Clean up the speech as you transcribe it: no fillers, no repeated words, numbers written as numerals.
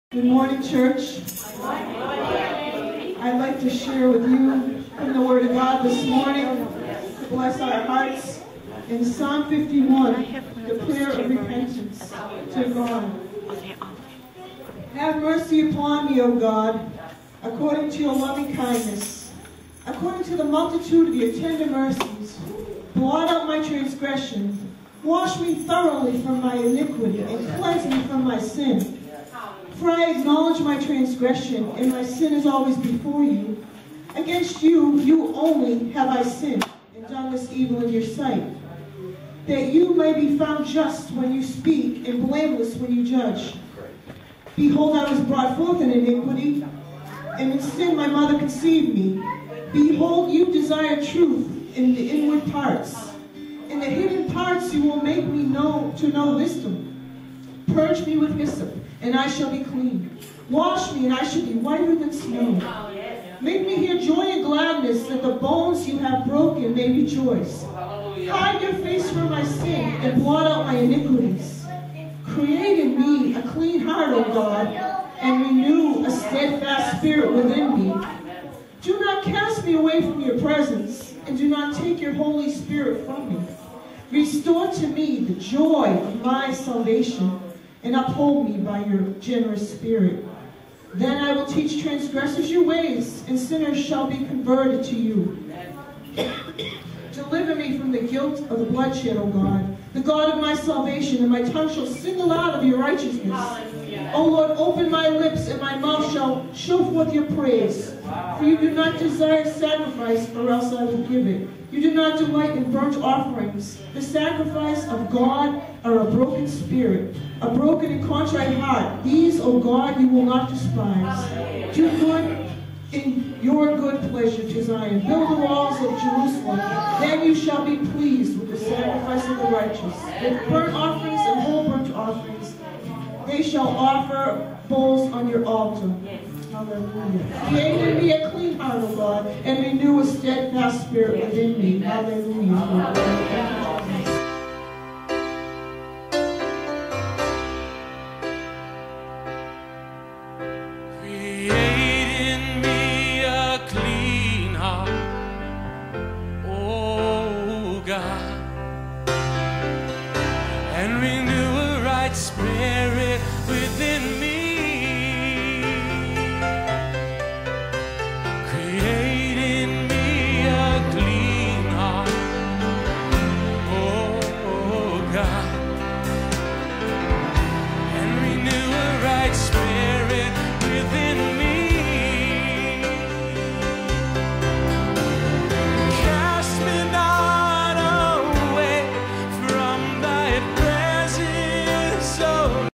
Good morning, church. I'd like to share with you from the Word of God this morning to bless our hearts. In Psalm 51, the prayer of repentance to God. Have mercy upon me, O God, according to your loving kindness, according to the multitude of your tender mercies. Blot out my transgression. Wash me thoroughly from my iniquity and cleanse me from my sin. For I acknowledge my transgression, and my sin is always before you. Against you, you only have I sinned, and done this evil in your sight, that you may be found just when you speak, and blameless when you judge. Behold, I was brought forth in iniquity, and in sin my mother conceived me. Behold, you desire truth in the inward parts. In the hidden parts you will make me know wisdom. Purge me with hyssop, and I shall be clean. Wash me, and I shall be whiter than snow. Make me hear joy and gladness, that the bones you have broken may rejoice. Hide your face from my sin, and blot out my iniquities. Create in me a clean heart, O God, and renew a steadfast spirit within me. Do not cast me away from your presence, and do not take your Holy Spirit from me. Restore to me the joy of my salvation, and uphold me by your generous spirit. Then I will teach transgressors your ways, and sinners shall be converted to you. Deliver me from the guilt of the bloodshed, O God, the God of my salvation, and my tongue shall sing aloud of your righteousness. O Lord, open my lips, and my mouth shall show forth your praise. For you do not desire sacrifice, or else I will give it. You do not delight in burnt offerings. The sacrifice of God are a broken spirit, a broken and contrite heart. These, O God, you will not despise. Do good in your good pleasure to Zion. Build the walls of Jerusalem. Then you shall be pleased with the sacrifice of the righteous. With burnt offerings and whole burnt offerings, they shall offer bulls on your altar. Hallelujah. Create in me a clean heart, O God, and renew a steadfast spirit within me. Hallelujah. Create in me a clean heart, oh God, and renew a right spirit